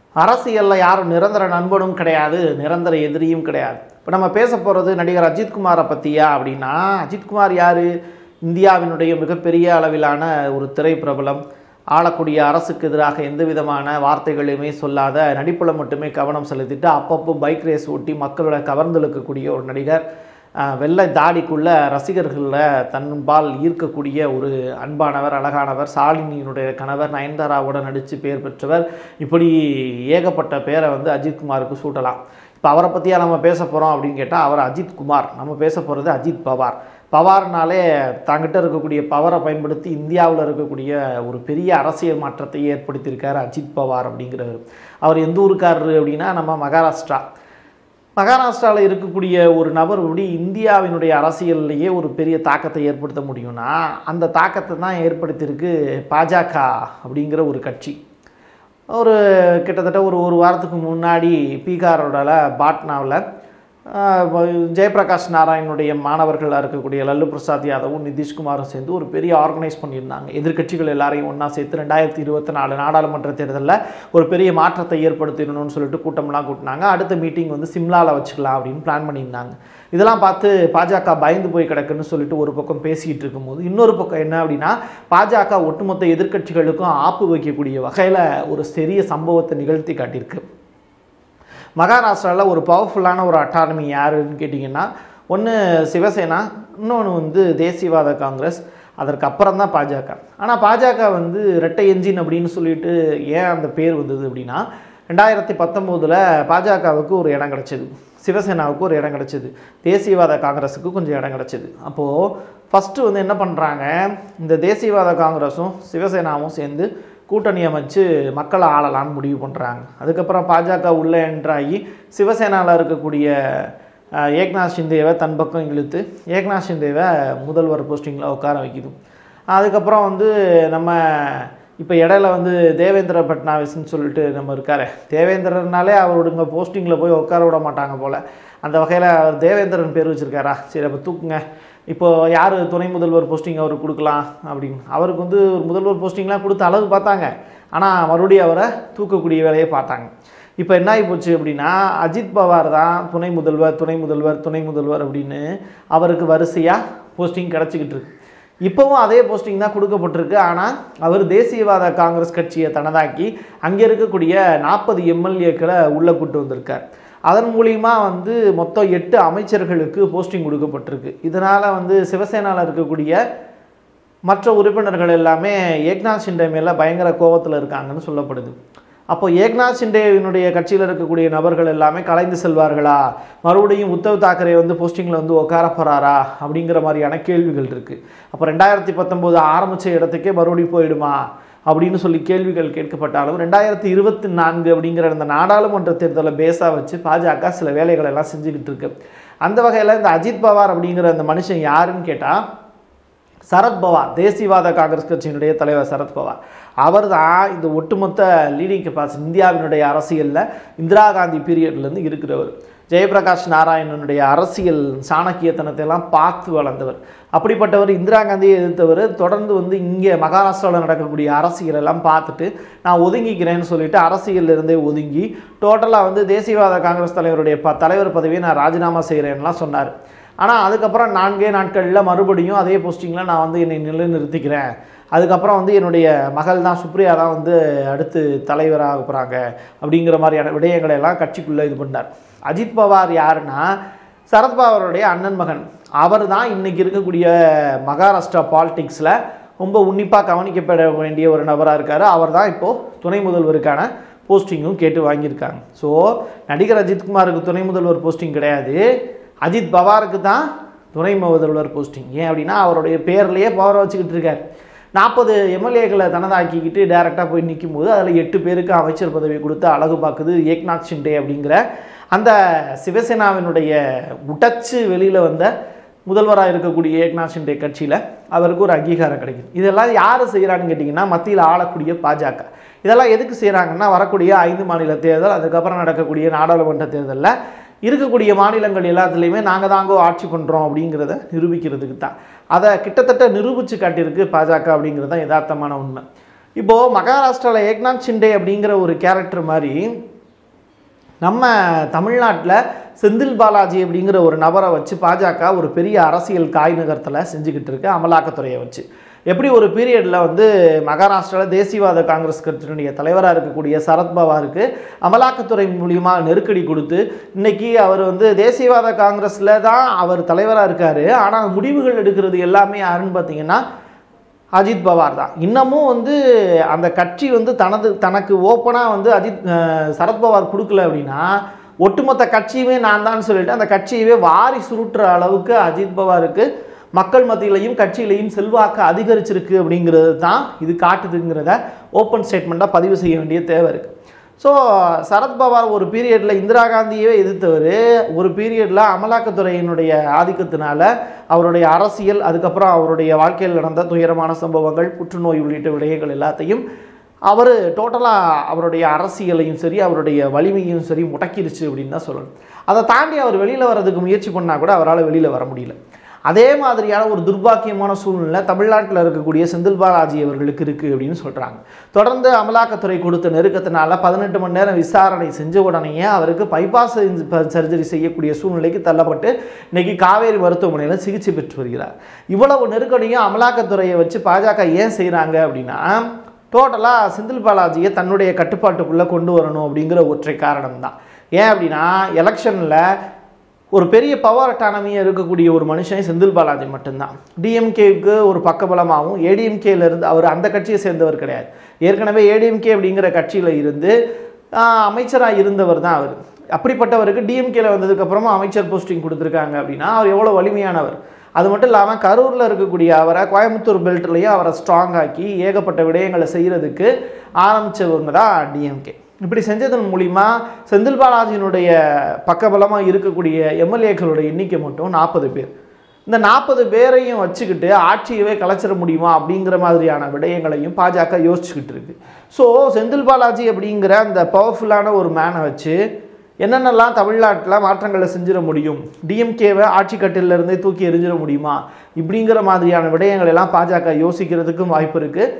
அரசியல்ல யாரும் நிரந்தர நண்பனும் கிடையாது, நிரந்தர எதிரியும் கிடையாது. இப்போ நம்ம பேச போகிறது நடிகர் அஜித்குமாரை பற்றியா அப்படின்னா, அஜித்குமார் யார்? இந்தியாவினுடைய மிகப்பெரிய அளவிலான ஒரு திரைப்பிரபலம். ஆளக்கூடிய அரசுக்கு எதிராக எந்த விதமான வார்த்தைகளையுமே சொல்லாத, நடிப்பில் மட்டுமே கவனம் செலுத்திட்டு அப்பப்போ பைக் ரேஸ் ஓட்டி மக்களோட கவர்ந்தெழுக்கக்கூடிய ஒரு நடிகர். வெள்ளை தாடிக்குள்ள ரசிகர்களில் தன்பால் ஈர்க்கக்கூடிய ஒரு அன்பானவர், அழகானவர், சாலினியினுடைய கணவர், நயன்தாராவோட நடித்து பேர் பெற்றவர். இப்படி ஏகப்பட்ட பேரை வந்து அஜித்குமாருக்கு சூட்டலாம். இப்போ அவரை பற்றியா நம்ம பேச போகிறோம் அப்படின்னு கேட்டால், அவர் அஜித்குமார். நம்ம பேச போகிறது அஜித் பவார். பவார்னாலே தங்கிட்ட இருக்கக்கூடிய பவரை பயன்படுத்தி இந்தியாவில் இருக்கக்கூடிய ஒரு பெரிய அரசியல் மாற்றத்தை ஏற்படுத்தியிருக்கார் அஜித் பவார் அப்படிங்கிறவர். அவர் எந்த ஊருக்காரரு அப்படின்னா, நம்ம மகாராஷ்டிராவில் இருக்கக்கூடிய ஒரு நபர் இப்படி இந்தியாவினுடைய அரசியல்லையே ஒரு பெரிய தாக்கத்தை ஏற்படுத்த முடியும்னா, அந்த தாக்கத்தை தான் ஏற்படுத்தியிருக்கு பாஜக அப்படிங்கிற ஒரு கட்சி. ஒரு கிட்டத்தட்ட ஒரு வாரத்துக்கு முன்னாடி பீகாரோட பாட்னாவில் ஜெயபிரகாஷ் நாராயணுடைய மாணவர்களாக இருக்கக்கூடிய லல்லு பிரசாத் யாதவும் நிதிஷ்குமாரும் சேர்ந்து ஒரு பெரிய ஆர்கனைஸ் பண்ணியிருந்தாங்க. எதிர்கட்சிகள் எல்லாரையும் ஒன்றா சேர்த்து 2024 நாடாளுமன்ற தேர்தலில் ஒரு பெரிய மாற்றத்தை ஏற்படுத்திடணும்னு சொல்லிட்டு கூட்டம்லாம் கூட்டினாங்க. அடுத்த மீட்டிங் வந்து சிம்லாவில் வச்சுக்கலாம் அப்படின்னு பிளான் பண்ணியிருந்தாங்க. இதெல்லாம் பார்த்து பாஜக பயந்து போய் கிடக்குன்னு சொல்லிட்டு ஒரு பக்கம் பேசிக்கிட்டு இருக்கும்போது, இன்னொரு பக்கம் என்ன அப்படின்னா, பாஜக ஒட்டுமொத்த எதிர்கட்சிகளுக்கும் ஆப்பு வைக்கக்கூடிய வகையில் ஒரு பெரிய சம்பவத்தை நிகழ்த்தி காட்டியிருக்கு. மகாராஷ்டிராவில் ஒரு பவர்ஃபுல்லான ஒரு அட்டானமி யாருன்னு கேட்டிங்கன்னா, ஒன்று சிவசேனா, இன்னொன்று வந்து தேசியவாத காங்கிரஸ், அதற்கு அப்புறம் தான் பாஜக. ஆனால் பாஜக வந்து ரெட்டை என்ஜின் அப்படின்னு சொல்லிட்டு ஏன் அந்த பேர் வந்தது அப்படின்னா, 2019 பாஜகவுக்கு ஒரு இடம் கிடச்சிது, சிவசேனாவுக்கு ஒரு இடம் கிடச்சிது, தேசியவாத காங்கிரஸுக்கு கொஞ்சம் இடம் கிடச்சிது. அப்போது ஃபஸ்ட்டு வந்து என்ன பண்ணுறாங்க, இந்த தேசியவாத காங்கிரஸும் சிவசேனாவும் சேர்ந்து கூட்டணி அமைச்சு மக்களை ஆளலான்னு முடிவு பண்ணுறாங்க. அதுக்கப்புறம் பாஜக உள்ளே என்ட்ராகி சிவசேனாவில் இருக்கக்கூடிய ஏக்நாத் ஷிந்தேவை தன் பக்கம் இழுத்து ஏக்நாத் ஷிந்தேவை முதல்வர் போஸ்டிங்கில் உட்கார வைக்குது. அதுக்கப்புறம் வந்து நம்ம இப்போ இடையில வந்து தேவேந்திர பட்னாவிஸ்ன்னு சொல்லிட்டு நம்ம இருக்கார். தேவேந்திரனாலே அவருடைய போஸ்டிங்கில் போய் உட்கார விட மாட்டாங்க போல். அந்த வகையில் அவர் தேவேந்திரன் பேர் வச்சுருக்காரா, சரி அப்போ தூக்குங்க, இப்போது யார் துணை முதல்வர் போஸ்டிங் அவருக்கு கொடுக்கலாம் அப்படின்னு. அவருக்கு வந்து ஒரு முதல்வர் போஸ்டிங்லாம் கொடுத்த அளவு பார்த்தாங்க, ஆனால் மறுபடியும் அவரை தூக்கக்கூடிய வேலையை பார்த்தாங்க. இப்போ என்ன ஆகி போச்சு அப்படின்னா, அஜித் பவார் தான் துணை முதல்வர் அப்படின்னு அவருக்கு வரிசையாக போஸ்டிங் கிடச்சிக்கிட்டு இருக்கு. இப்போவும் அதே போஸ்டிங் தான் கொடுக்கப்பட்டிருக்கு. ஆனால் அவர் தேசியவாத காங்கிரஸ் கட்சியை தனதாக்கி அங்கே இருக்கக்கூடிய 40 எம்எல்ஏக்களை உள்ளே கூட்டு வந்திருக்கார். அதன் மூலிமா வந்து மொத்தம் 8 அமைச்சர்களுக்கு போஸ்டிங் கொடுக்கப்பட்டிருக்கு. இதனால் வந்து சிவசேனாவில் இருக்கக்கூடிய மற்ற உறுப்பினர்கள் எல்லாமே ஏக்நாத் ஷிண்டே மேலே பயங்கர கோபத்தில் இருக்காங்கன்னு சொல்லப்படுது. அப்போது ஏக்நாத் ஷிண்டேவினுடைய கட்சியில் இருக்கக்கூடிய நபர்கள் எல்லாமே கலைந்து செல்வார்களா, மறுபடியும் உத்தவ் தாக்கரே வந்து போஸ்டிங்கில் வந்து உட்கார போகிறாரா அப்படிங்கிற மாதிரியான கேள்விகள் இருக்குது. அப்போ 2019 ஆரம்பித்த இடத்துக்கே மறுபடியும் போயிடுமா அப்படின்னு சொல்லி கேள்விகள் கேட்கப்பட்டாலும், 2024 அப்படிங்கிற அந்த நாடாளுமன்ற தேர்தலை பேஸாக வச்சு பாஜக சில வேலைகள் எல்லாம் செஞ்சுக்கிட்டு இருக்கு. அந்த வகையில் இந்த அஜித் பவார் அப்படிங்கிற அந்த மனுஷன் யாருன்னு கேட்டால், சரத்பவார், தேசியவாத காங்கிரஸ் கட்சியினுடைய தலைவர் சரத்பவார். அவர் தான் இந்த ஒட்டுமொத்த லீடிங் கெப்பாசிட்டி இந்தியாவினுடைய அரசியலில் இந்திரா காந்தி பீரியட்லேருந்து இருக்கிறவர். ஜெயபிரகாஷ் நாராயணனுடைய அரசியல் சாணக்கியத்தனத்தை எல்லாம் பார்த்து வளர்ந்தவர். அப்படிப்பட்டவர் இந்திரா காந்தியை எதிர்த்தவர். தொடர்ந்து வந்து இங்கே மகாராஷ்டிராவில் நடக்கக்கூடிய அரசியலெல்லாம் பார்த்துட்டு நான் ஒதுங்கிக்கிறேன்னு சொல்லிட்டு அரசியலிருந்தே ஒதுங்கி டோட்டலாக வந்து தேசியவாத காங்கிரஸ் தலைவருடைய தலைவர் பதவியை நான் ராஜினாமா செய்கிறேன்லாம் சொன்னார். ஆனால் அதுக்கப்புறம் 4 நாட்களில் மறுபடியும் அதே போஸ்டிங்கில் நான் வந்து என்னை நிலைநிறுத்திக்கிறேன், அதுக்கப்புறம் வந்து என்னுடைய மகள் தான் சுப்ரியா தான் வந்து அடுத்து தலைவராக போகிறாங்க அப்படிங்கிற மாதிரியான விடயங்களை எல்லாம் கட்சிக்குள்ளே இது பண்ணார். அஜித் பவார் யாருன்னா, சரத்பவாருடைய அண்ணன் மகன். அவர் தான் இன்றைக்கி இருக்கக்கூடிய மகாராஷ்டிரா பாலிடிக்ஸில் ரொம்ப உன்னிப்பாக கவனிக்கப்பட வேண்டிய ஒரு நபராக இருக்கார். அவர் தான் இப்போது துணை முதல்வருக்கான போஸ்டிங்கும் கேட்டு வாங்கியிருக்காங்க. ஸோ நடிகர் அஜித்குமாருக்கு துணை முதல்வர் போஸ்டிங் கிடையாது, அஜித் பவாருக்கு தான் துணை முதல்வர் போஸ்டிங். ஏன் அப்படின்னா, அவருடைய பேர்லேயே பவரை வச்சுக்கிட்டு இருக்கார். 40 எம்எல்ஏக்களை தனதாக்கிக்கிட்டு டைரெக்டாக போய் நிற்கும் போது அதில் 8 பேருக்கு அமைச்சர் பதவி கொடுத்து அழகு பார்க்குது ஏக்நாத் ஷிண்டே அப்படிங்கிற அந்த சிவசேனாவினுடைய உடைச்சு வெளியில் வந்த முதல்வராக இருக்கக்கூடிய ஏக்நாத் ஷிண்டே கட்சியில் அவருக்கு ஒரு அங்கீகாரம் கிடைக்குது. இதெல்லாம் யார் செய்கிறாங்கன்னு கேட்டிங்கன்னா, மத்தியில் ஆளக்கூடிய பாஜக. இதெல்லாம் எதுக்கு செய்கிறாங்கன்னா, வரக்கூடிய 5 மாநில தேர்தல், அதுக்கப்புறம் நடக்கக்கூடிய நாடாளுமன்ற தேர்தலில் இருக்கக்கூடிய மாநிலங்கள் எல்லாத்துலேயுமே நாங்கள் தாங்கோ ஆட்சி பண்ணுறோம் அப்படிங்கிறத நிரூபிக்கிறதுக்கு தான். அதை கிட்டத்தட்ட நிரூபித்து காட்டியிருக்கு பாஜக அப்படிங்கிறது தான் யதார்த்தமான உண்மை. இப்போது மகாராஷ்டிராவில் ஏக்நாத் ஷிண்டே அப்படிங்கிற ஒரு கேரக்டர் மாதிரி நம்ம தமிழ்நாட்டில் செந்தில் பாலாஜி அப்படிங்கிற ஒரு நபரை வச்சு பாஜக ஒரு பெரிய அரசியல் காய் நகர்த்தலை செஞ்சுக்கிட்டு இருக்கு அமலாக்கத்துறையை வச்சு. எப்படி ஒரு பீரியடில் வந்து மகாராஷ்டிராவில் தேசியவாத காங்கிரஸ் கட்சியினுடைய தலைவராக இருக்கக்கூடிய சரத்பவாருக்கு அமலாக்கத்துறை மூலியமாக நெருக்கடி கொடுத்து இன்றைக்கி அவர் வந்து தேசியவாத காங்கிரஸில் தான் அவர் தலைவராக இருக்கார். ஆனால் முடிவுகள் எடுக்கிறது எல்லாமே யாருன்னு பார்த்தீங்கன்னா அஜித் பவார் தான். இன்னமும் வந்து அந்த கட்சி வந்து தனக்கு ஓப்பனாக வந்து சரத்பவார் கொடுக்கல அப்படின்னா ஒட்டுமொத்த கட்சியுமே நான் தான் சொல்லிட்டு அந்த கட்சியவே வாரி சுருட்டுற அளவுக்கு அஜித் பவாருக்கு மக்கள் மத்தியிலையும் கட்சியிலையும் செல்வாக்கு அதிகரிச்சிருக்கு அப்படிங்கிறது தான் இது காட்டுதுங்கிறத ஓப்பன் ஸ்டேட்மெண்ட்டாக பதிவு செய்ய வேண்டிய தேவை இருக்குது. ஸோ சரத்பவார் ஒரு பீரியடில் இந்திரா காந்தியவே எதிர்த்தவர், ஒரு பீரியடில் அமலாக்கத்துறையினுடைய ஆதிக்கத்தினால அவருடைய அரசியல், அதுக்கப்புறம் அவருடைய வாழ்க்கையில் நடந்த துயரமான சம்பவங்கள், புற்றுநோய் உள்ளிட்ட விடயங்கள் எல்லாத்தையும் அவர் டோட்டலாக அவருடைய அரசியலையும் சரி அவருடைய வலிமையும் சரி முடக்கிடுச்சு அப்படின்னு தான் சொல்லணும். அதை தாண்டி அவர் வெளியில் வர்றதுக்கு முயற்சி பண்ணால் கூட அவரால் வெளியில் வர முடியல. அதே மாதிரியான ஒரு துர்பாக்கியமான சூழ்நிலை தமிழ்நாட்டில் இருக்கக்கூடிய செந்தில் பாலாஜி அவர்களுக்கு இருக்குது அப்படின்னு சொல்கிறாங்க. தொடர்ந்து அமலாக்கத்துறை கொடுத்த நெருக்கத்தினால 18 மணி நேரம் விசாரணை செஞ்ச உடனேயே அவருக்கு பைபாஸ் சர்ஜரி செய்யக்கூடிய சூழ்நிலைக்கு தள்ளப்பட்டு இன்றைக்கி காவேரி மருத்துவமனையில் சிகிச்சை பெற்று வருகிறார். இவ்வளவு நெருக்கடியும் அமலாக்கத்துறையை வச்சு பாஜக ஏன் செய்கிறாங்க அப்படின்னா டோட்டலாக செந்தில் பாலாஜியை தன்னுடைய கட்டுப்பாட்டுக்குள்ளே கொண்டு வரணும் அப்படிங்கிற ஒற்றை காரணம் தான். ஏன் அப்படின்னா எலெக்ஷனில் ஒரு பெரிய பவர் அட்டானமியாக இருக்கக்கூடிய ஒரு மனுஷன் செந்தில் பாலாஜி மட்டும்தான். டிஎம்கேவுக்கு ஒரு பக்கபலமாகவும் ஏடிஎம்கேலேருந்து அவர் அந்த கட்சியை சேர்ந்தவர் கிடையாது. ஏற்கனவே ஏடிஎம்கே அப்படிங்கிற கட்சியில் இருந்து அமைச்சராக இருந்தவர் தான் அவர். அப்படிப்பட்டவருக்கு டிஎம்கேல வந்ததுக்கப்புறமா அமைச்சர் போஸ்டிங் கொடுத்துருக்காங்க அப்படின்னா அவர் எவ்வளோ வலிமையானவர். அது மட்டும் இல்லாமல் கரூரில் இருக்கக்கூடிய அவரை கோயம்புத்தூர் பெல்ட்லேயும் அவரை ஸ்ட்ராங் ஆக்கி ஏகப்பட்ட விடயங்களை செய்கிறதுக்கு ஆரம்பித்தவங்க தான் டிஎம்கே. இப்படி செஞ்சதன் மூலிமா செந்தில் பாலாஜியினுடைய பக்கபலமாக இருக்கக்கூடிய எம்எல்ஏக்களுடைய எண்ணிக்கை மட்டும் 40 பேர். இந்த 40 பேரையும் வச்சுக்கிட்டு ஆட்சியவே கலைச்சிட முடியுமா அப்படிங்கிற மாதிரியான விடயங்களையும் பாஜக யோசிச்சுக்கிட்டு இருக்கு. ஸோ செந்தில் பாலாஜி அப்படிங்கிற அந்த பவர்ஃபுல்லான ஒரு மேனை வச்சு என்னென்னலாம் தமிழ்நாட்டில் மாற்றங்களை செஞ்சிட முடியும், டிஎம்கேவை ஆட்சி கட்டிலிருந்தே தூக்கி எறிஞ்சிட முடியுமா இப்படிங்கிற மாதிரியான விடயங்கள் எல்லாம் பாஜக யோசிக்கிறதுக்கும் வாய்ப்பு இருக்குது.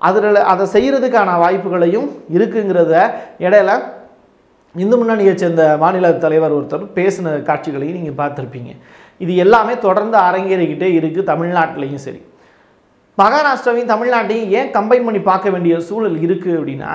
அதை செய்கிறதுக்கான வாய்ப்புகளையும் இருக்குங்கிறத இடையில இந்து முன்னணியை சேர்ந்த மாநில தலைவர் ஒருத்தர் பேசின காட்சிகளையும் நீங்கள் பார்த்துருப்பீங்க. இது எல்லாமே தொடர்ந்து அரங்கேறிக்கிட்டே இருக்குது தமிழ்நாட்டிலையும் சரி. மகாராஷ்டிராவையும் தமிழ்நாட்டையும் ஏன் கம்பைன் பண்ணி பார்க்க வேண்டிய சூழல் இருக்குது அப்படின்னா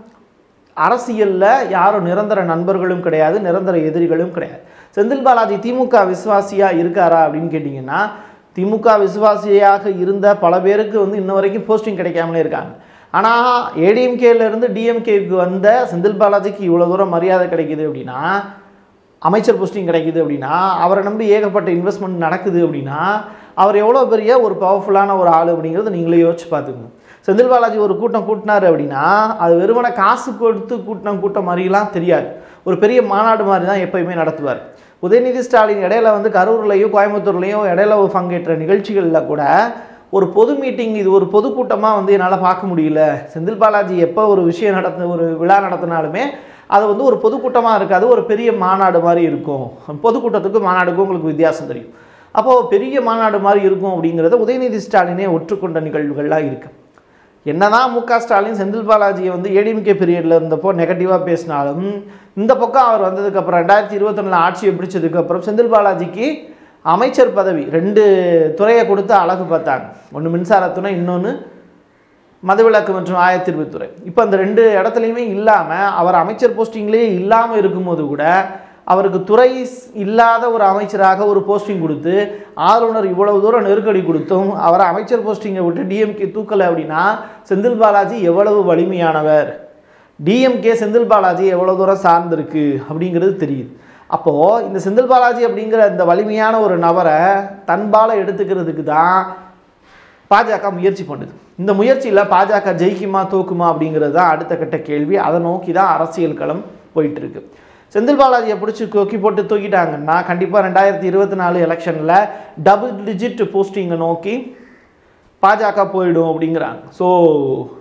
அரசியலில் யாரும் நிரந்தர நண்பர்களும் கிடையாது, நிரந்தர எதிரிகளும் கிடையாது. செந்தில் பாலாஜி திமுக விசுவாசியாக இருக்காரா அப்படின்னு கேட்டிங்கன்னா திமுக விசுவாசியாக இருந்த பல பேருக்கு வந்து இன்ன வரைக்கும் போஸ்டிங் கிடைக்காமலே இருக்காங்க. ஆனால் ஏடிஎம்கேலேருந்து டிஎம்கேக்கு வந்த செந்தில் பாலாஜிக்கு இவ்வளோ தூரம் மரியாதை கிடைக்குது அப்படின்னா, அமைச்சர் போஸ்டிங் கிடைக்குது அப்படின்னா, அவரை நம்பி ஏகப்பட்ட இன்வெஸ்ட்மெண்ட் நடக்குது அப்படின்னா அவர் எவ்வளோ பெரிய ஒரு பவர்ஃபுல்லான ஒரு ஆள் அப்படிங்கிறத நீங்களே யோசிச்சு பார்த்துக்கணும். செந்தில் பாலாஜி ஒரு கூட்டம் கூட்டினார் அப்படின்னா அது வெறுமனை காசு கொடுத்து கூட்டம் மாதிரிலாம் தெரியாது. ஒரு பெரிய மாநாடு மாதிரி தான் எப்பயுமே நடத்துவார். உதயநிதி ஸ்டாலின் இடையில வந்து கரூர்லையும் கோயம்புத்தூர்லையும் இடையில பங்கேற்ற நிகழ்ச்சிகளில் கூட ஒரு பொது மீட்டிங், இது ஒரு பொதுக்கூட்டமாக வந்து என்னால் பார்க்க முடியல. செந்தில் பாலாஜி எப்போ ஒரு விஷயம் ஒரு விழா நடத்தினாலுமே அது வந்து ஒரு பொதுக்கூட்டமாக இருக்காது, ஒரு பெரிய மாநாடு மாதிரி இருக்கும். பொதுக்கூட்டத்துக்கும் மாநாடுக்கும் உங்களுக்கு வித்தியாசம் தெரியும். அப்போது பெரிய மாநாடு மாதிரி இருக்கும் அப்படிங்கிறத உதயநிதி ஸ்டாலினே ஒற்றுக்கொண்ட நிகழ்வுகள்லாம் இருக்குது. என்னதான் முக ஸ்டாலின் செந்தில் பாலாஜியை வந்து ஏடிஎம்கே பீரியடில் இருந்தப்போ நெகட்டிவாக பேசினாலும் இந்த பக்கம் அவர் வந்ததுக்கப்புறம் 2021 ஆட்சியை பிடிச்சதுக்கப்புறம் செந்தில் பாலாஜிக்கு அமைச்சர் பதவி 2 துறையை கொடுத்து அழகு பார்த்தாங்க. ஒன்று மின்சாரத்துறை, இன்னொன்று மதுவிலக்கு மற்றும் ஆயத்தீர்வுத்துறை. இப்போ அந்த 2 இடத்துலையுமே இல்லாமல் அவர் அமைச்சர் போஸ்டிங்லேயே இல்லாமல் இருக்கும்போது கூட அவருக்கு துறை இல்லாத ஒரு அமைச்சராக ஒரு போஸ்டிங் கொடுத்து ஆளுநர் இவ்வளவு தூரம் நெருக்கடி கொடுத்தும் அவரை அமைச்சர் போஸ்டிங்கை விட்டு டிஎம்கே தூக்கலை அப்படின்னா செந்தில் பாலாஜி எவ்வளவு வலிமையானவர், டிஎம்கே செந்தில் பாலாஜி எவ்வளோ தூரம் சார்ந்திருக்கு அப்படிங்கிறது தெரியுது. அப்போது இந்த செந்தில் பாலாஜி அப்படிங்கிற இந்த வலிமையான ஒரு நபரை தன்பால எடுத்துக்கிறதுக்கு தான் பாஜக முயற்சி பண்ணுது. இந்த முயற்சியில் பாஜக ஜெயிக்குமா தோக்குமா அப்படிங்கிறது தான் அடுத்த கட்ட கேள்வி. அதை நோக்கி தான் அரசியல் களம் போயிட்டுருக்கு. செந்தில் பாலாஜியை பிடிச்சி கொக்கி போட்டு தூக்கிட்டாங்கன்னா கண்டிப்பாக 2024 எலெக்ஷனில் டபுள் டிஜிட் போஸ்டிங்கை நோக்கி பாஜக போயிடும் அப்படிங்கிறாங்க. ஸோ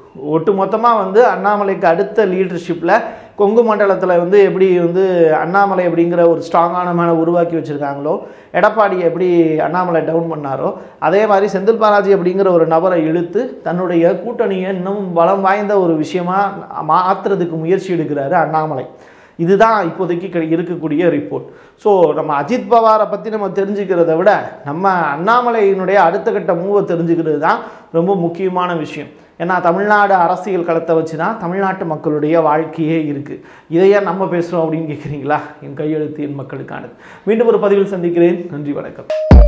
ஒட்டு மொத்தமாக வந்து அண்ணாமலைக்கு அடுத்த லீடர்ஷிப்பில் கொங்கு மண்டலத்தில் வந்து எப்படி வந்து அண்ணாமலை அப்படிங்கிற ஒரு ஸ்ட்ராங்கான மேனை உருவாக்கி வச்சுருக்காங்களோ, எடப்பாடி எப்படி அண்ணாமலை டவுன் பண்ணாரோ, அதே மாதிரி செந்தில் பாலாஜி அப்படிங்கிற ஒரு நபரை இழுத்து தன்னுடைய கூட்டணியை இன்னும் பலம் வாய்ந்த ஒரு விஷயமாக மாற்றுறதுக்கு முயற்சி எடுக்கிறாரு அண்ணாமலை. இதுதான் இப்போதைக்கு இருக்கக்கூடிய ரிப்போர்ட். ஸோ நம்ம அஜித் பவாரை பற்றி நம்ம தெரிஞ்சுக்கிறத விட நம்ம அண்ணாமலையினுடைய அடுத்த கட்ட மூவை தெரிஞ்சுக்கிறது தான் ரொம்ப முக்கியமான விஷயம். ஏன்னா தமிழ்நாடு அரசியல் களத்தை வச்சு தான் தமிழ்நாட்டு மக்களுடைய வாழ்க்கையே இருக்குது. இதையே நம்ம பேசுகிறோம் அப்படின்னு கேட்குறீங்களா? என் கையெழுத்து என் மக்களுக்கானது. மீண்டும் ஒரு பதிவில் சந்திக்கிறேன். நன்றி, வணக்கம்.